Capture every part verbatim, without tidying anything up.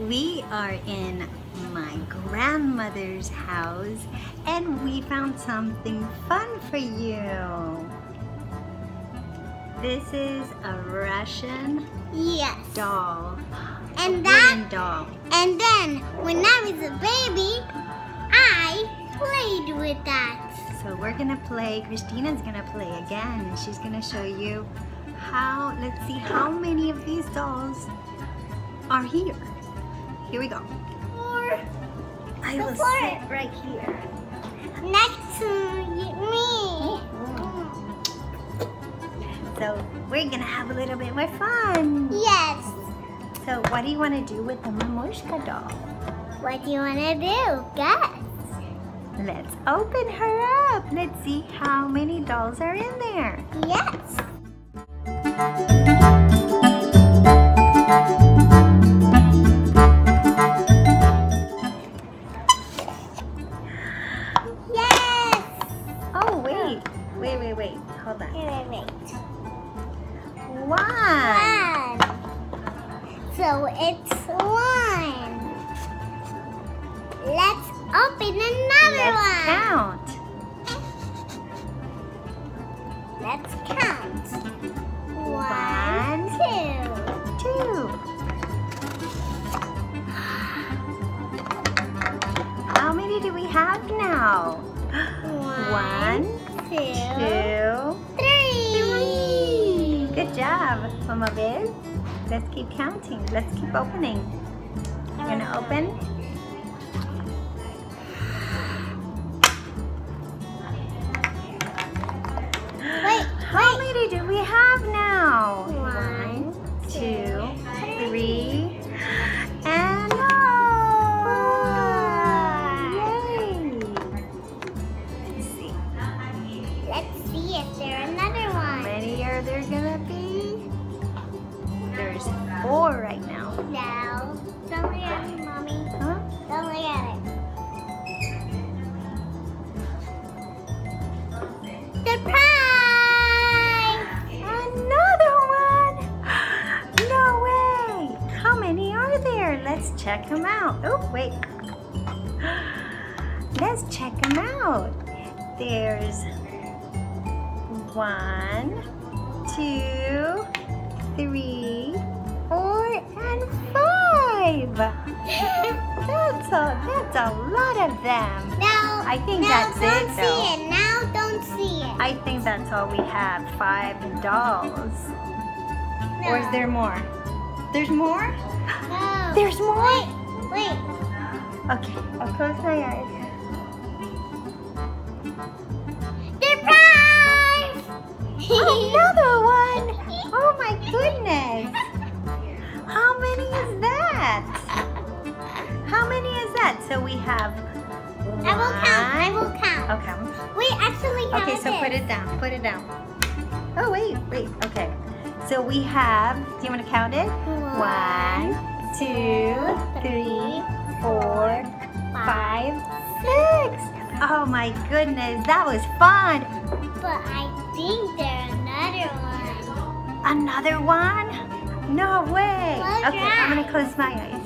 We are in my grandmother's house and we found something fun for you. This is a Russian yes. doll. And a that wooden doll. And then when I was a baby, I played with that. So we're gonna play, Christina's gonna play again and she's gonna show you how, let's see how many of these dolls are here. Here we go. Four. I will Four. sit right here. Next to me. So we're gonna have a little bit more fun. Yes. So what do you want to do with the Mamushka doll? What do you want to do? Guess. Let's open her up. Let's see how many dolls are in there. Yes. Yes. Oh, wait. Wait, wait, wait. Hold on. Wait, wait, wait. One. One. So it's one. Let's open another Let's one. count. Let's count. One, One, two. Two. How many do we have now? One, two, two, three. three. Good job, Mama Biz. Let's keep counting. Let's keep opening. You're gonna open. Wait, How wait. many do we have now? One, two, three, and four. Yay! Let's see. Let's see if there's another How one. many are there gonna be? There's four right now. No. Don't look at it, Mommy. Huh? Don't look at it. Surprise! Another one! No way! How many are there? Let's check them out. Oh, wait. Let's check them out. There's one, two, three, four, and five. That's a, that's a lot of them. Now, I think now that's don't it, see though. it. Now don't see it. I think that's all we have. Five dolls. No. Or is there more? There's more? No. There's more? Wait, wait. Okay, I'll close my eyes. Surprise! Another one! Oh my goodness! How many is that? How many is that? So we have one. I will count. I will count. Okay. We actually have Okay, so put it down. Put it down. Oh, wait, wait. Okay. So we have, do you want to count it? One, two, three, four, five, six. Oh my goodness, that was fun. But I think there's another one. Another one? No way. Close Okay, your I'm eyes. gonna close my eyes.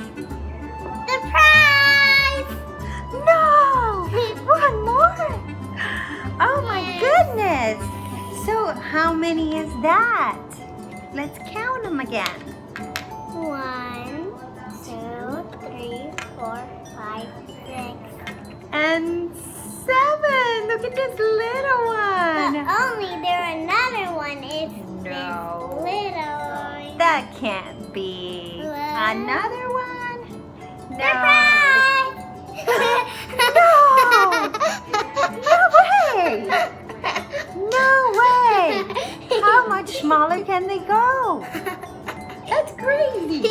Surprise! No! One more? Oh my Yes. goodness. So how many is that? Let's count them again. One, two, three, four, five, six. And seven. Look at this little But one. only there another one is No. this little. That can't be. What? Another one? No. Surprise! No! No way! No way! How much smaller can they go? That's crazy.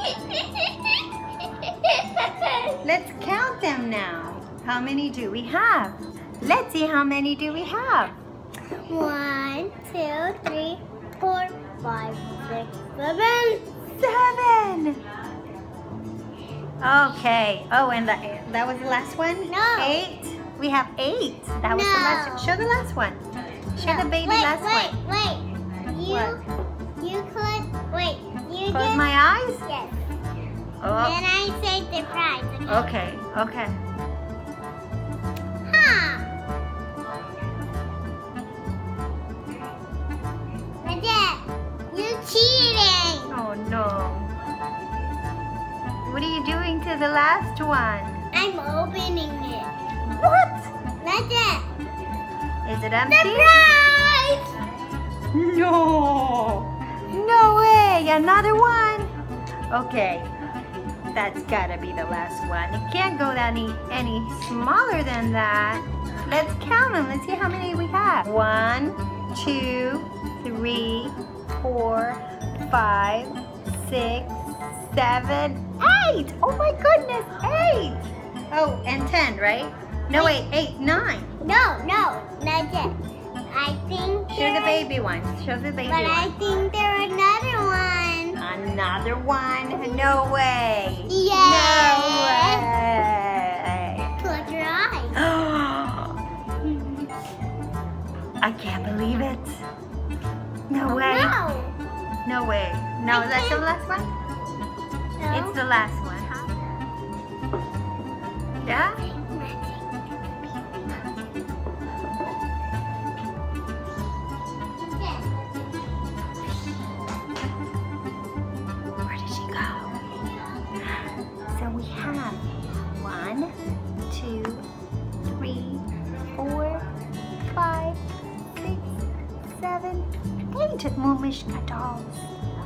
Let's count them now. How many do we have? Let's see how many do we have. One, two, three, four, five, six, seven. Seven. Okay. Oh, and the, that was the last one? No. Eight. We have eight. That was the No. last. Show the last one. Show the baby wait, last wait, one. Wait, You, What? you could, wait, you Close just, my eyes? yes. Oh. Then I say Okay, okay. Huh. Dad, you're cheating. Oh no. What are you doing to the last one? I'm opening it. What? Dad. Is it empty? Surprise! No! No way! Another one? Okay. That's gotta be the last one. It can't go any, any smaller than that. Let's count them. Let's see how many we have. One, two, three, four, five, six, seven, eight! Oh my goodness, eight! Oh, and ten, right? No, wait, eight, nine. No, no, not yet. I think Show the there- baby one. Show the baby But I one. think there's another one. Another one? No way. Yes. No way. Close your eyes. I can't believe it. No way. No. No way. No, I that's the can't- last one? No. It's the last one, huh? Yeah? Where did she go? So we have one, two, three, four, five, six, seven, eight Mumishka dolls.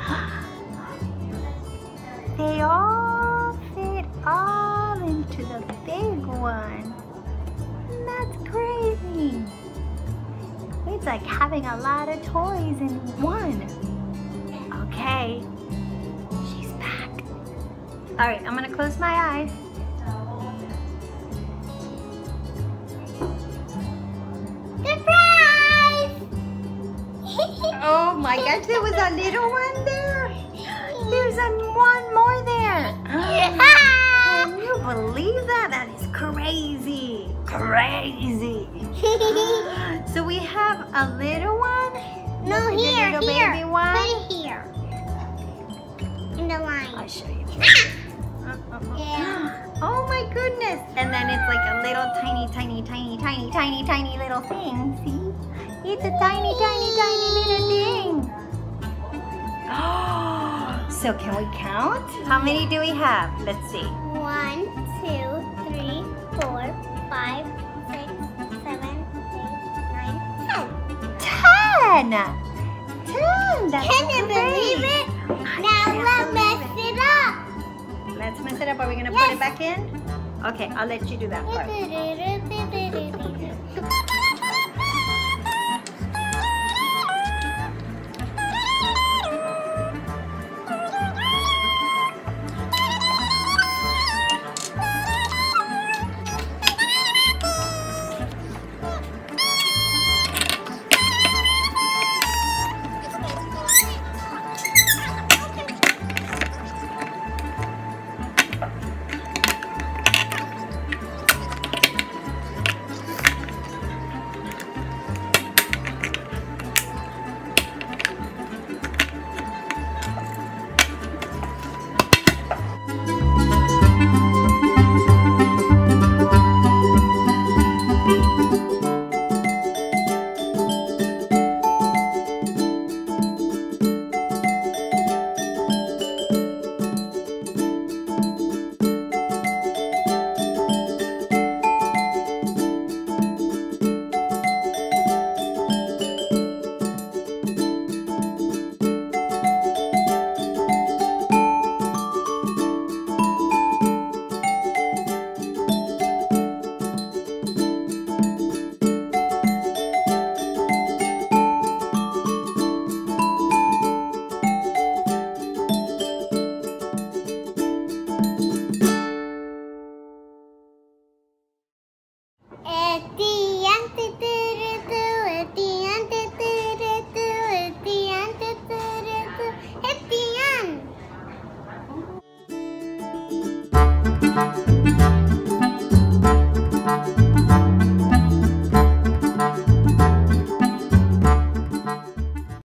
They all fit all into the big one. That's crazy. It's like having a lot of toys in one. Okay. She's back. All right, I'm gonna close my eyes. Surprise! Oh my gosh, there was a little one there. There's a one more there. Can you believe that? That is crazy. Crazy. So we have a little one. No, The here, little here. baby one. Put it here. In the I'll line. show you. Yeah. Oh my goodness. And then it's like a little tiny, tiny, tiny, tiny, tiny, tiny little thing. See? It's a tiny, tiny, tiny little thing. So can we count? How many do we have? Let's see. One, two, three, four, five, six, seven, eight, nine, ten. Ten! Ten! That's Can you great. believe it? Now can't let's mess believe it up. Let's mess it up. Are we going to put Yes. it back in? Okay, I'll let you do that part.